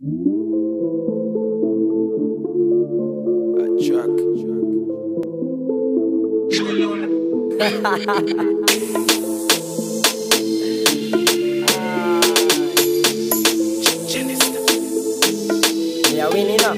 Yeah, winning up.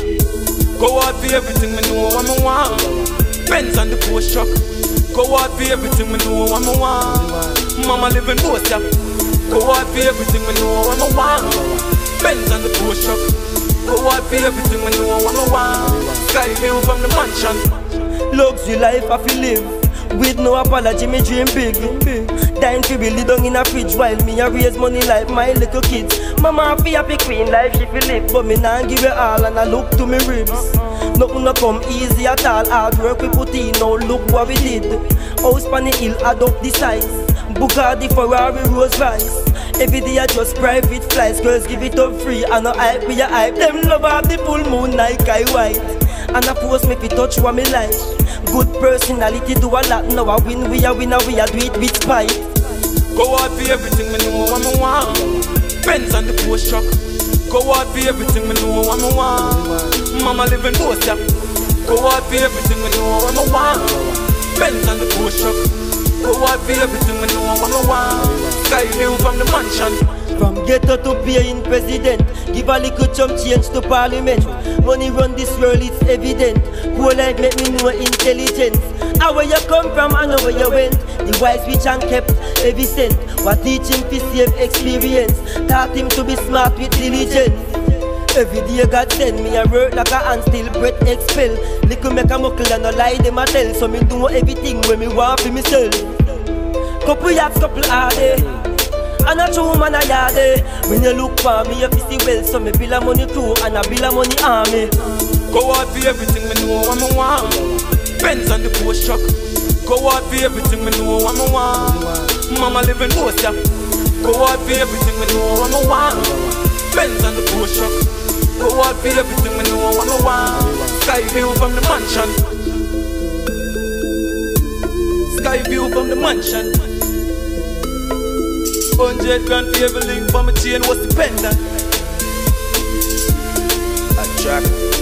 Go out for everything, me know what I want. Benz on the post truck. Go out for everything, me know what I want. Mama living boss, yeah. Go out for everything, me know what I want. Benz on the post truck. Go out for everything, me know what I want. Sky view from the mansion. Luxury life I feel live. With no apology, me dream big. Dying to be laid down in a fridge while me a raise money like my little kids. Mama fi happy queen life she feel live, but me nah give it all and I look to me ribs. Nothing no come easy at all. Hard work we put in, now look what we did. House pan the hill, add up the size. Bugatti, Ferrari, Rolls Royce. Every day I just private flights. Girls give it up free and no hype, we a hype. Them love have the full moon like I white. And I force me fi touch what me like. Good personality do a lot. Now I win, we a winner, we a do it with spite. Go out for everything, me know what I want. Benz on the post truck. Go out for everything, me know what I want. Mama living boss, yeah. Go out for everything, me know what I want. Benz on the post truck. Go out for everything, me know what I want. Sky view from the mansion. From ghetto to being president, give a little chump change to parliament. Money run this world, it's evident. Poor life make me know intelligence. How where you come from and where you went. The wise rich and kept every cent. What teach him to save experience. Taught him to be smart with diligence. Every day God send me a work like a hand still breath expel. Little make a muckle and no lie them a tell. So me do everything when me want for myself. Couple yachts, couple hard day. And a true man a yard eh. When you look for me, you see well. So me bill a money too and a bill a money army. Go out for everything, me know what I want. Benz on the post truck. Go out for everything, me know what I want. Mama living boss, yeah. Go out for everything, me know what I want. Benz on the post truck. Go out for everything, me know what I want. Sky view from the mansion. Sky view from the mansion. 100 grand for every link for my chain was the pendant. A track.